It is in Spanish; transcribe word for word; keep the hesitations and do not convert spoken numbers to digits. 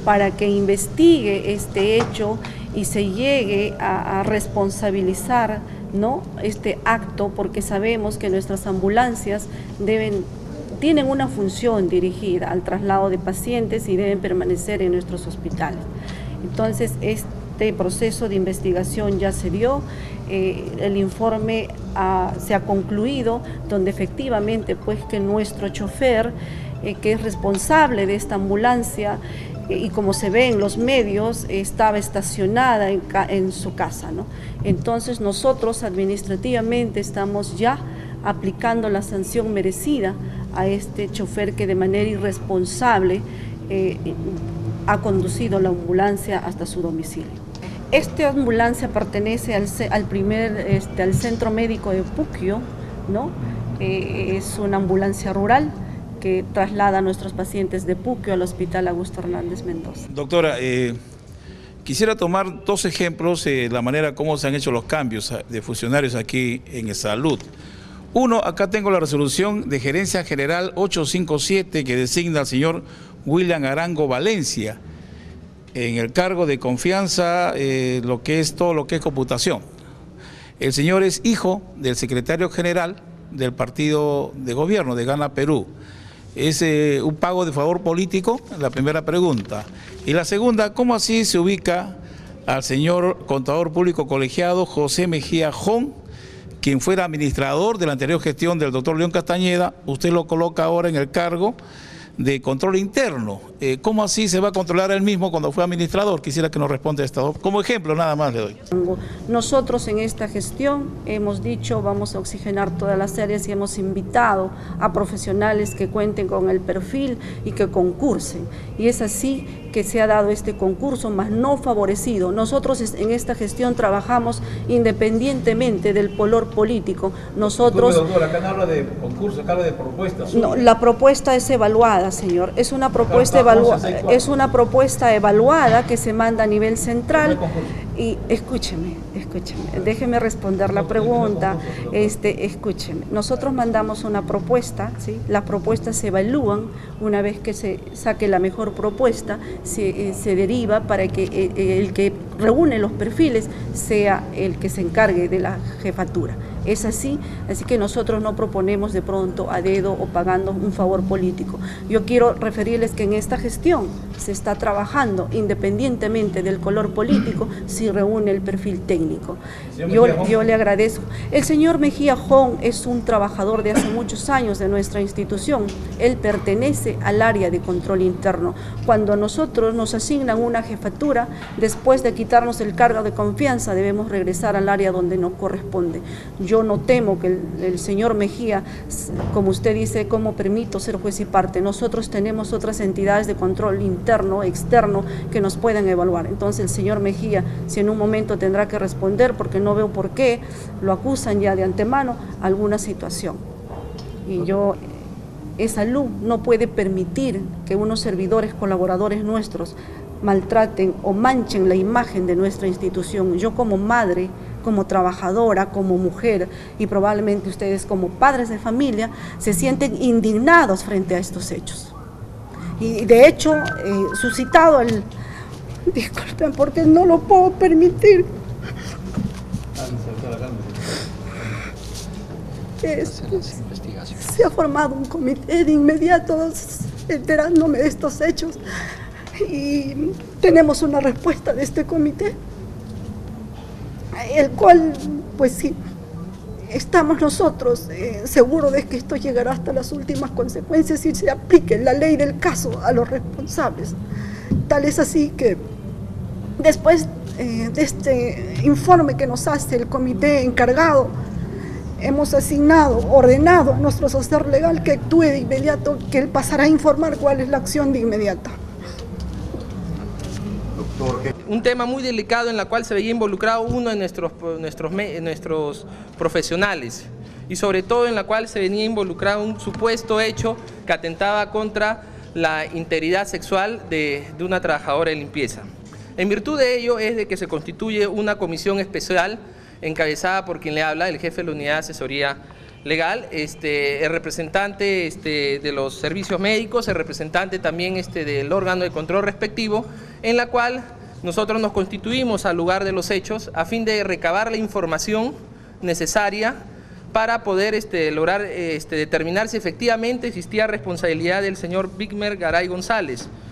para que investigue este hecho y se llegue a, a responsabilizar, ¿no?, este acto, porque sabemos que nuestras ambulancias deben, tienen una función dirigida al traslado de pacientes y deben permanecer en nuestros hospitales. Entonces, este proceso de investigación ya se dio, eh, el informe ha, se ha concluido, donde efectivamente pues que nuestro chofer, eh, que es responsable de esta ambulancia, y como se ve en los medios, estaba estacionada en, en su casa, ¿no? Entonces nosotros administrativamente estamos ya aplicando la sanción merecida a este chofer que de manera irresponsable eh, ha conducido la ambulancia hasta su domicilio. Esta ambulancia pertenece al, al, primer, este, al Centro Médico de Puquio, ¿no? Eh, es una ambulancia rural que traslada a nuestros pacientes de Puquio al Hospital Augusto Hernández Mendoza. Doctora, eh, quisiera tomar dos ejemplos de eh, la manera como se han hecho los cambios de funcionarios aquí en salud. Uno, acá tengo la resolución de Gerencia General ochocientos cincuenta y siete que designa al señor William Arango Valencia en el cargo de confianza, eh, lo que es todo lo que es computación. El señor es hijo del secretario general del partido de gobierno de Gana Perú. ¿Es eh, un pago de favor político? La primera pregunta. Y la segunda, ¿cómo así se ubica al señor contador público colegiado José Mejía Jón, quien fuera administrador de la anterior gestión del doctor León Castañeda? Usted lo coloca ahora en el cargo de control interno. Eh, ¿Cómo así se va a controlar él mismo cuando fue administrador? Quisiera que nos responda esto. Como ejemplo nada más le doy. Nosotros en esta gestión hemos dicho vamos a oxigenar todas las áreas y hemos invitado a profesionales que cuenten con el perfil y que concursen. Y es así que se ha dado este concurso, más no favorecido. Nosotros en esta gestión trabajamos independientemente del color político. Nosotros... Disculpe, doctora, acá no habla de concurso, acá habla de propuestas. No, la propuesta es evaluada, señor. Es una propuesta evaluada, es una propuesta evaluada que se manda a nivel central. Y escúcheme, escúcheme, déjeme responder la pregunta, este, escúcheme. Nosotros mandamos una propuesta, ¿sí? Las propuestas se evalúan, una vez que se saque la mejor propuesta, se, eh, se deriva para que eh, el que reúne los perfiles sea el que se encargue de la jefatura. Es así, así que nosotros no proponemos de pronto a dedo o pagando un favor político. Yo quiero referirles que en esta gestión se está trabajando independientemente del color político si reúne el perfil técnico. Yo, yo le agradezco. El señor Mejía Jón es un trabajador de hace muchos años de nuestra institución. Él pertenece al área de control interno. Cuando a nosotros nos asignan una jefatura, después de quitarnos el cargo de confianza, debemos regresar al área donde nos corresponde. Yo no temo que el, el señor Mejía, como usted dice, ¿cómo permito ser juez y parte? Nosotros tenemos otras entidades de control interno, externo, que nos pueden evaluar. Entonces el señor Mejía, si en un momento tendrá que responder, porque no veo por qué lo acusan ya de antemano, alguna situación. Y yo, esa luz no puede permitir que unos servidores, colaboradores nuestros, maltraten o manchen la imagen de nuestra institución. Yo como madre, como trabajadora, como mujer y probablemente ustedes como padres de familia se sienten indignados frente a estos hechos. Y de hecho, eh, suscitado el... Disculpen, porque no lo puedo permitir. Es, se ha formado un comité de inmediato enterándome de estos hechos y tenemos una respuesta de este comité, el cual, pues sí, estamos nosotros eh, seguros de que esto llegará hasta las últimas consecuencias y se aplique la ley del caso a los responsables. Tal es así que después eh, de este informe que nos hace el comité encargado, hemos asignado, ordenado a nuestro asesor legal que actúe de inmediato, que él pasará a informar cuál es la acción de inmediata. Un tema muy delicado en el cual se veía involucrado uno de nuestros, nuestros, nuestros profesionales y sobre todo en la cual se venía involucrado un supuesto hecho que atentaba contra la integridad sexual de, de una trabajadora de limpieza. En virtud de ello es de que se constituye una comisión especial encabezada por quien le habla, el jefe de la Unidad de Asesoría legal, este, el representante este, de los servicios médicos, el representante también este, del órgano de control respectivo, en la cual nosotros nos constituimos al lugar de los hechos a fin de recabar la información necesaria para poder este, lograr este, determinar si efectivamente existía responsabilidad del señor Bigmer Garay González.